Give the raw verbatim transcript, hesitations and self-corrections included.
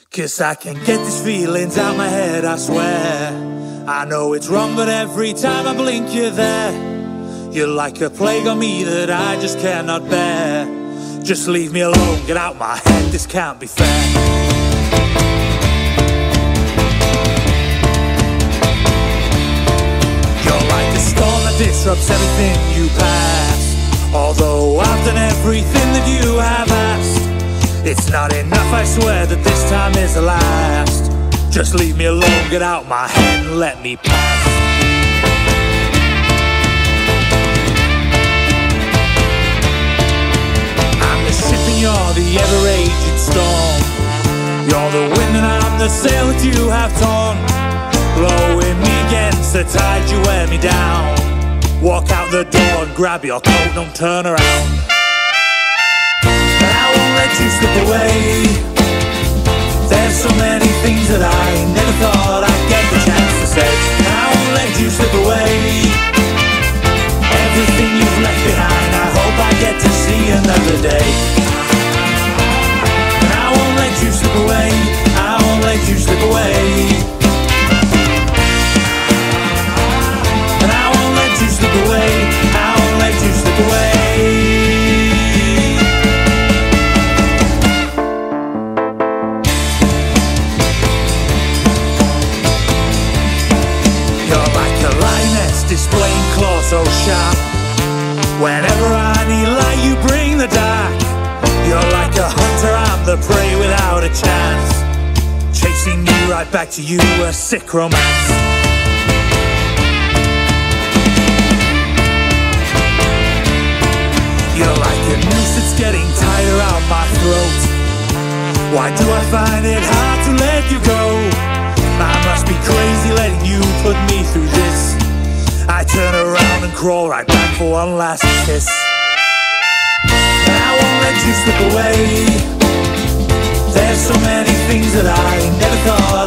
'Cause I can get these feelings out my head, I swear. I know it's wrong, but every time I blink you're there. You're like a plague on me that I just cannot bear. Just leave me alone, get out my head, this can't be fair. You're like a storm that disrupts everything you pass. Although I've done everything that you have asked, it's not enough, I swear that this time is the last. Just leave me alone, get out my head and let me pass. I'm the ship and you're the ever-raging storm. You're the wind and I'm the sail that you have torn. Blowing me against the tide, you wear me down. Walk out the door and grab your coat, don't turn around. I won't let you slip away. There's so many things that I never thought I'd get the chance to say. I won't let you slip away. Everything you've left behind, I hope I get to see another day. I won't let you slip away. I won't let you slip away. And I won't let you slip away. I won't let you slip away. Displaying claws so sharp. Whenever I need light, you bring the dark. You're like a hunter, I'm the prey without a chance. Chasing me right back to you, a sick romance. You're like a noose that's getting tighter around my throat. Why do I find it hard to let you go? I must be crazy letting you put me through this. I turn around and crawl right back for one last kiss. And I won't let you slip away. There's so many things that I never thought